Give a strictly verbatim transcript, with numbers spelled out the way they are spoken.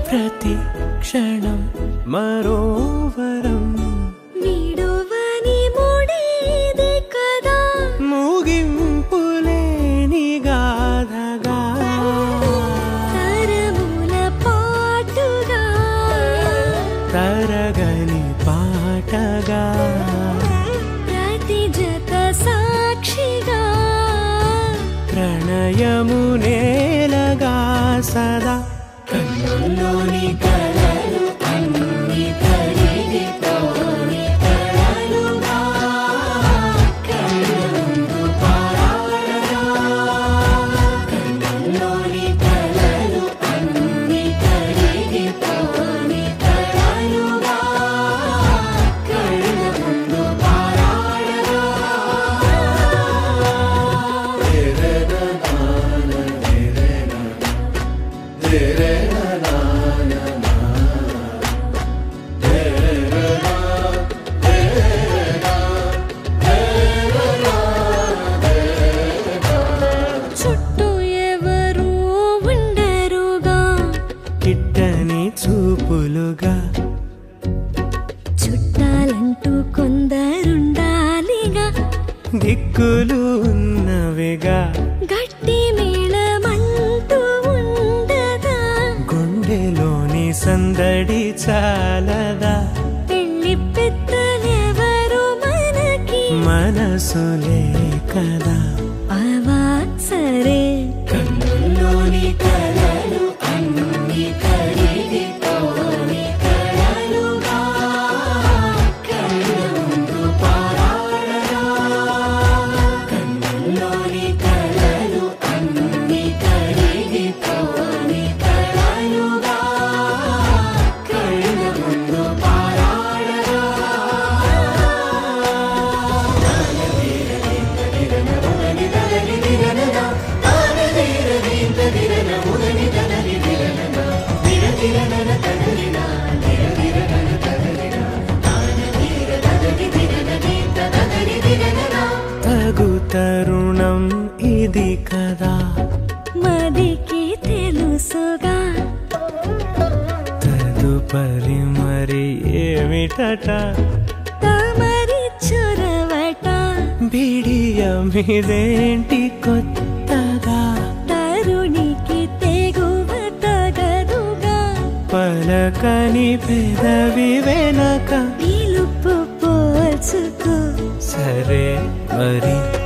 ప్రతి క్షణం మరోవరం వీడువని ముడిదే కదా ముగింపులేని గాథగా తరముల పాటుగా తరగని పాటగా ప్రతి జత సాక్షిగా ప్రణయము నేలగా సదా కన్నుల్లోని కలలు అన్ని కరిగిపోని కలలుగా కళ్ళ ముందు పారాడగా కన్నుల్లోని కలలు అన్ని కరిగిపోని కలలుగా కళ్ళ ముందు పారాడగా చుట్టూ ఎవరు ఉండరుగా కిట్టని చూపులుగా చుట్టాలంటూ కొందరుండాలిగా దిక్కులు ఉన్నవిగా గట్టి మేళమంటూ ఉండదా గుండెలోని సందడి చాలదా పెళ్లి పెద్దలెవరు మనకి మనసులే కదా అవా సరే కన్నుల్లోని కలలు అన్ని కరిగిపోని కలలుగా కళ్ళ ముందు పారాడగా కన్నుల్లోని కలలు అన్ని కరిగిపోని కలలుగా కళ్ళ ముందు పారాడగా తగు తరుణం ఇది కదా మదికి తెలుసుగా తదుపరి మరి ఏమిటట తమరి చొరవట బిడియమిదేంటి కొత్తగా తరుణికి తెగువ తగదుగా పలకని పెదవి వెనక పిలుపు పోల్చుకో సరే మరి